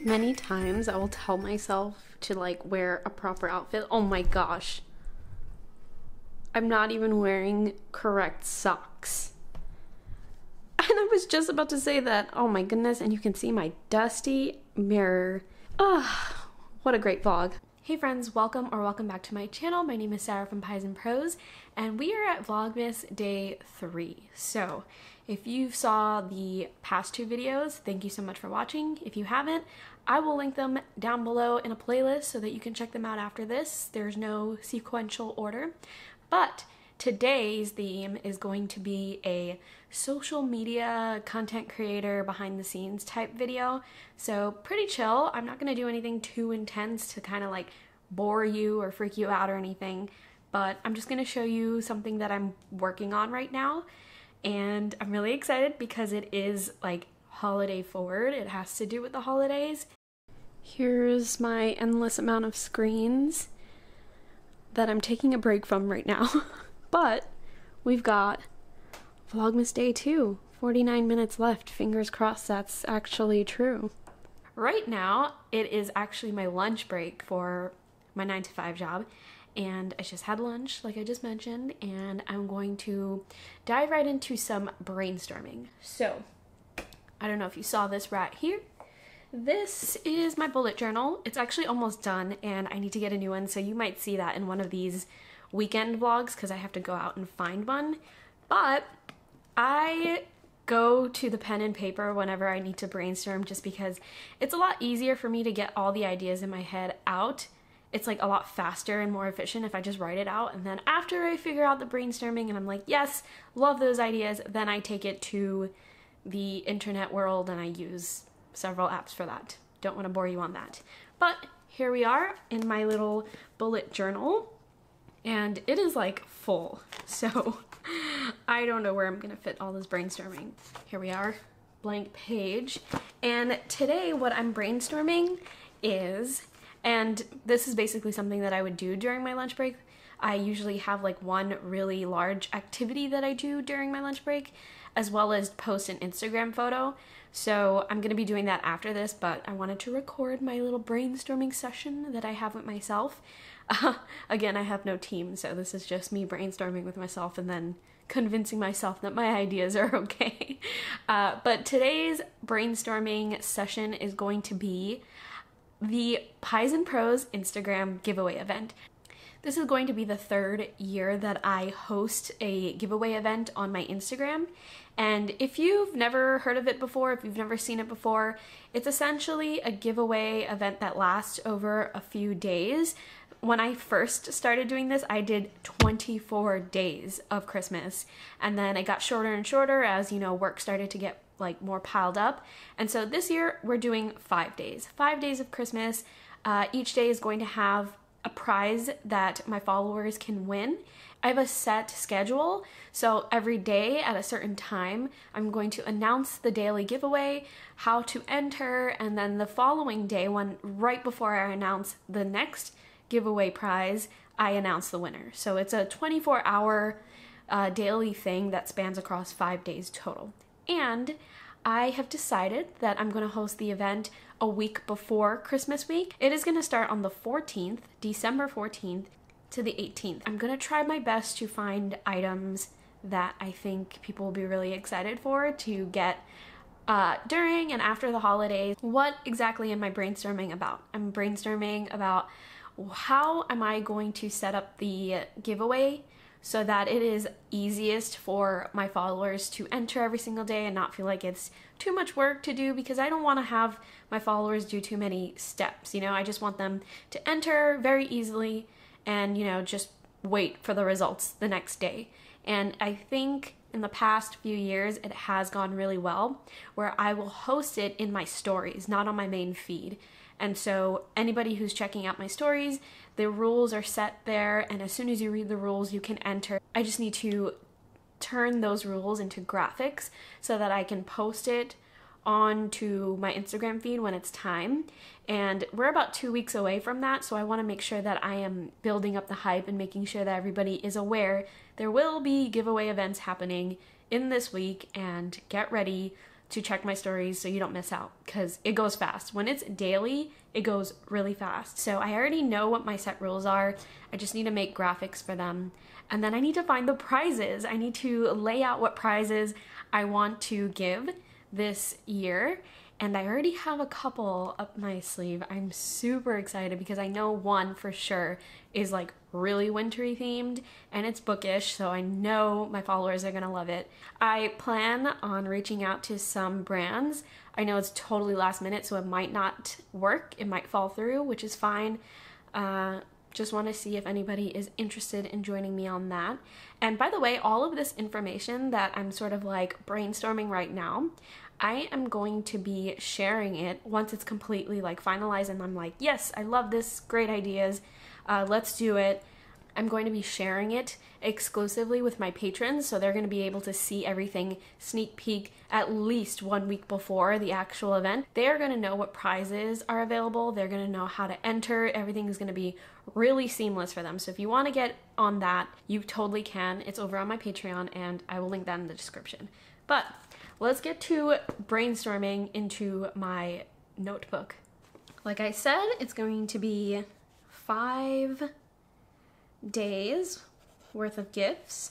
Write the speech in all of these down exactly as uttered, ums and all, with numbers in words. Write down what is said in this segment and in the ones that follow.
Many times I will tell myself to like wear a proper outfit. Oh my gosh. I'm not even wearing correct socks. And I was just about to say that. Oh my goodness, and you can see my dusty mirror. Ah, what a great vlog. Hey friends, welcome or welcome back to my channel. My name is Sarah from Pies and Pros, and we are at Vlogmas day three. So if you saw the past two videos, thank you so much for watching. If you haven't, I will link them down below in a playlist so that you can check them out after this. There's no sequential order, but today's theme is going to be a social media content creator behind the scenes type video. So pretty chill. I'm not going to do anything too intense to kind of like bore you or freak you out or anything, but I'm just going to show you something that I'm working on right now. And I'm really excited because it is like holiday forward. It has to do with the holidays. Here's my endless amount of screens that I'm taking a break from right now. But we've got Vlogmas day two, forty-nine minutes left. Fingers crossed that's actually true. Right now, it is actually my lunch break for my nine to five job. And I just had lunch, like I just mentioned, and I'm going to dive right into some brainstorming. So, I don't know if you saw this right here. This is my bullet journal. It's actually almost done, and I need to get a new one, so you might see that in one of these weekend vlogs because I have to go out and find one. But I go to the pen and paper whenever I need to brainstorm just because it's a lot easier for me to get all the ideas in my head out. It's like a lot faster and more efficient if I just write it out, and then after I figure out the brainstorming and I'm like, yes, love those ideas, then I take it to the internet world and I use several apps for that. Don't want to bore you on that. But here we are in my little bullet journal. And it is like full, so I don't know where I'm gonna fit all this brainstorming. Here we are, blank page. And today what I'm brainstorming is, and this is basically something that I would do during my lunch break. I usually have like one really large activity that I do during my lunch break, as well as post an Instagram photo. So I'm gonna be doing that after this, but I wanted to record my little brainstorming session that I have with myself. Uh, again, I have no team, so this is just me brainstorming with myself and then convincing myself that my ideas are okay. Uh, but today's brainstorming session is going to be the Pies and Pros Instagram giveaway event. This is going to be the third year that I host a giveaway event on my Instagram. And if you've never heard of it before, if you've never seen it before, it's essentially a giveaway event that lasts over a few days. When I first started doing this, I did twenty-four days of Christmas, and then it got shorter and shorter as, you know, work started to get like more piled up. And so this year we're doing five days, five days of Christmas. Uh, each day is going to have a prize that my followers can win. I have a set schedule, so every day at a certain time, I'm going to announce the daily giveaway, how to enter, and then the following day, when right before I announce the next giveaway prize, I announce the winner. So it's a twenty-four hour uh, daily thing that spans across five days total. And I have decided that I'm going to host the event a week before Christmas week. It is going to start on the fourteenth, December fourteenth to the eighteenth. I'm going to try my best to find items that I think people will be really excited for to get uh, during and after the holidays. What exactly am I brainstorming about? I'm brainstorming about how am I going to set up the giveaway so that it is easiest for my followers to enter every single day and not feel like it's too much work to do, because I don't want to have my followers do too many steps. You know, I just want them to enter very easily and, you know, just wait for the results the next day. And I think in the past few years it has gone really well, where I will host it in my stories, not on my main feed. And so anybody who's checking out my stories, the rules are set there, and as soon as you read the rules, you can enter. I just need to turn those rules into graphics so that I can post it onto my Instagram feed when it's time. And we're about two weeks away from that, so I want to make sure that I am building up the hype and making sure that everybody is aware there will be giveaway events happening in this week, and get ready. to check my stories so you don't miss out, because it goes fast. When it's daily, it goes really fast. So I already know what my set rules are. I just need to make graphics for them. And then I need to find the prizes. I need to lay out what prizes I want to give this year. And I already have a couple up my sleeve. I'm super excited because I know one for sure is like really wintry themed and it's bookish, so I know my followers are gonna love it. I plan on reaching out to some brands. I know it's totally last minute, so it might not work. It might fall through, which is fine. Uh, just want to see if anybody is interested in joining me on that. And by the way, all of this information that I'm sort of like brainstorming right now, I am going to be sharing it once it's completely like finalized and I'm like, yes, I love this, great ideas, uh, let's do it. I'm going to be sharing it exclusively with my patrons, so they're going to be able to see everything sneak peek at least one week before the actual event. They're going to know what prizes are available, they're going to know how to enter, everything is going to be really seamless for them. So if you want to get on that, you totally can. It's over on my Patreon and I will link that in the description. But let's get to brainstorming into my notebook. Like I said, it's going to be five days worth of gifts,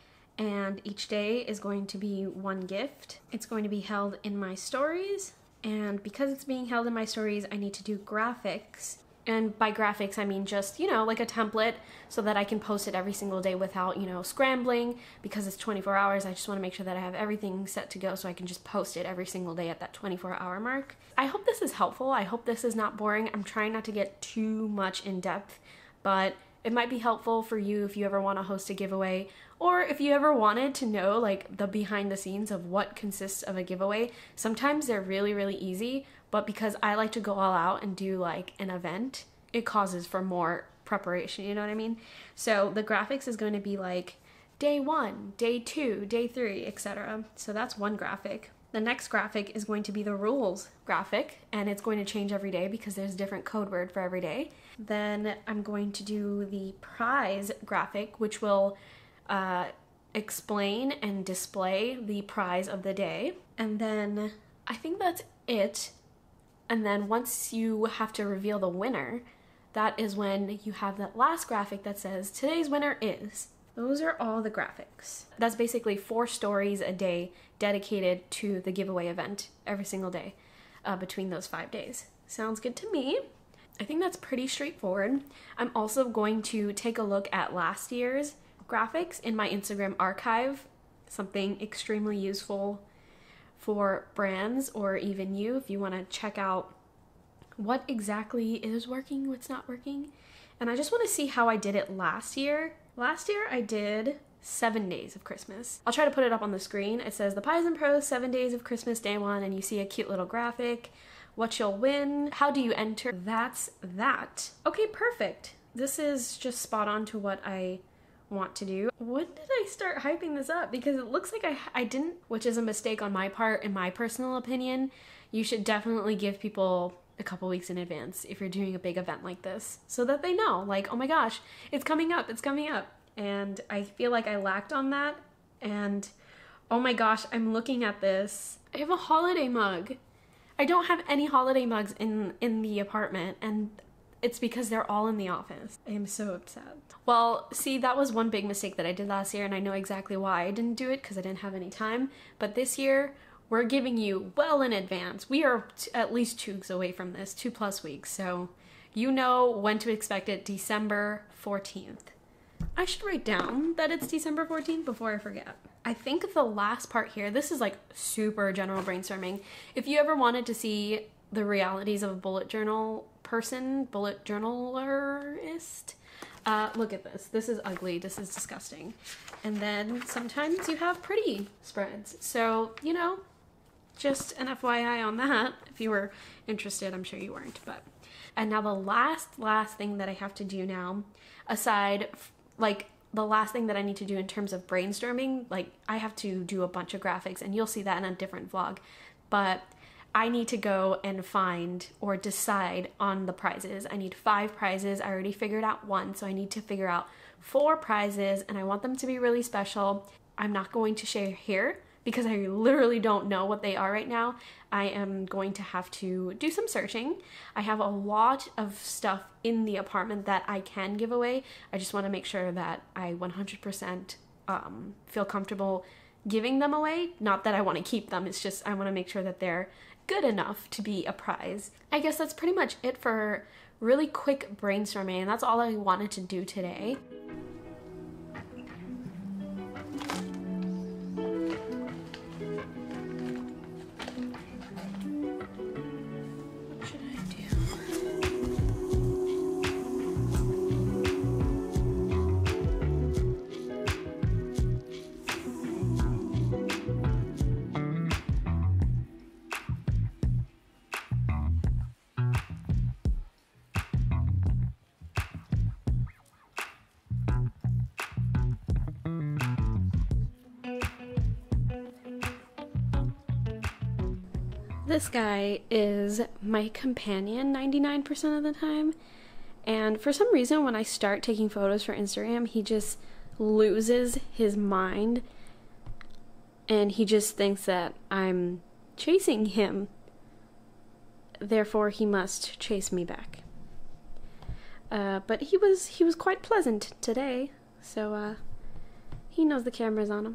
and each day is going to be one gift. It's going to be held in my stories, and because it's being held in my stories, I need to do graphics. And by graphics, I mean just, you know, like a template so that I can post it every single day without, you know, scrambling. Because it's twenty-four hours, I just want to make sure that I have everything set to go so I can just post it every single day at that twenty-four hour mark. I hope this is helpful. I hope this is not boring. I'm trying not to get too much in depth, but it might be helpful for you if you ever want to host a giveaway, or if you ever wanted to know like the behind the scenes of what consists of a giveaway. Sometimes they're really, really easy, but because I like to go all out and do like an event, it causes for more preparation, you know what I mean? So the graphics is going to be like day one, day two, day three, et cetera. So that's one graphic. The next graphic is going to be the rules graphic, and it's going to change every day because there's a different code word for every day. Then I'm going to do the prize graphic, which will uh, explain and display the prize of the day. And then I think that's it. And then once you have to reveal the winner, that is when you have that last graphic that says today's winner is. Those are all the graphics. That's basically four stories a day dedicated to the giveaway event every single day uh, between those five days. Sounds good to me. I think that's pretty straightforward. I'm also going to take a look at last year's graphics in my Instagram archive, something extremely useful for brands or even you if you want to check out what exactly is working, what's not working. And I just want to see how I did it last year. Last year I did seven days of Christmas. I'll try to put it up on the screen. It says the Pies and Pros seven days of Christmas day one, and you see a cute little graphic, what you'll win, how do you enter. That's that. Okay, perfect. This is just spot on to what I want to do. When did I start hyping this up? Because it looks like I, I didn't, which is a mistake on my part, in my personal opinion. You should definitely give people a couple weeks in advance if you're doing a big event like this, so that they know, like, oh my gosh, it's coming up, it's coming up. And I feel like I lacked on that, and oh my gosh, I'm looking at this. I have a holiday mug. I don't have any holiday mugs in, in the apartment, and it's because they're all in the office. I am so upset. Well, see, that was one big mistake that I did last year, and I know exactly why I didn't do it, because I didn't have any time. But this year, we're giving you well in advance. We are t at least two weeks away from this, two plus weeks, so you know when to expect it, December fourteenth. I should write down that it's December fourteenth before I forget. I think the last part here, this is like super general brainstorming. If you ever wanted to see the realities of a bullet journal person, bullet journalerist, uh, look at this. This is ugly, this is disgusting. And then sometimes you have pretty spreads. So, you know, just an F Y I on that. If you were interested, I'm sure you weren't, but. And now the last, last thing that I have to do now, aside, like the last thing that I need to do in terms of brainstorming, like I have to do a bunch of graphics, and you'll see that in a different vlog, but I need to go and find or decide on the prizes. I need five prizes. I already figured out one, so I need to figure out four prizes, and I want them to be really special. I'm not going to share here because I literally don't know what they are right now, I am going to have to do some searching. I have a lot of stuff in the apartment that I can give away. I just want to make sure that I one hundred percent um, feel comfortable giving them away. Not that I want to keep them, it's just I want to make sure that they're good enough to be a prize. I guess that's pretty much it for really quick brainstorming, and that's all I wanted to do today. This guy is my companion ninety-nine percent of the time, and for some reason when I start taking photos for Instagram, he just loses his mind and he just thinks that I'm chasing him, therefore he must chase me back. Uh, but he was he was quite pleasant today, so uh, he knows the camera's on him.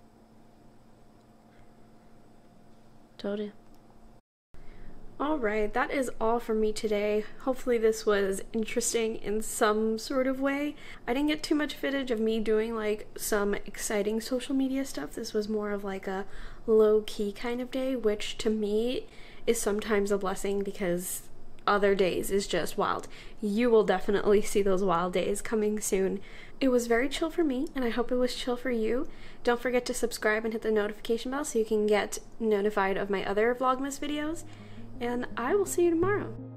Told you. Alright, that is all for me today. Hopefully this was interesting in some sort of way. I didn't get too much footage of me doing like some exciting social media stuff. This was more of like a low-key kind of day, which to me is sometimes a blessing because other days is just wild. You will definitely see those wild days coming soon. It was very chill for me, and I hope it was chill for you. Don't forget to subscribe and hit the notification bell so you can get notified of my other Vlogmas videos. And I will see you tomorrow.